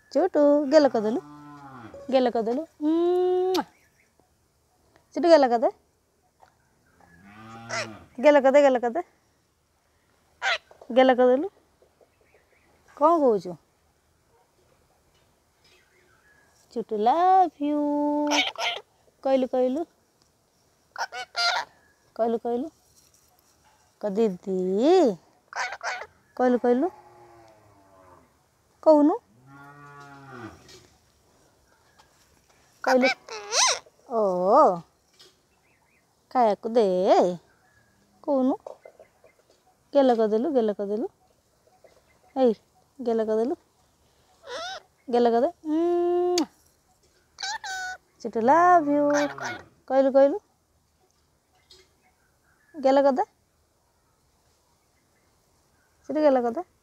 चुटू गेल कदलू चुटू गेल कदे गेल कदलू कौन कौचु चुटू love you कहलु कहलु कहलु कहलु क दीदी कहलु कहलु कहूनु कहलु ओ खाया दे कहूनु गेल कदेलु ऐ गेल कदे चुटू लव यू कहलु कहलु गेल कदे चुटू गेल कदे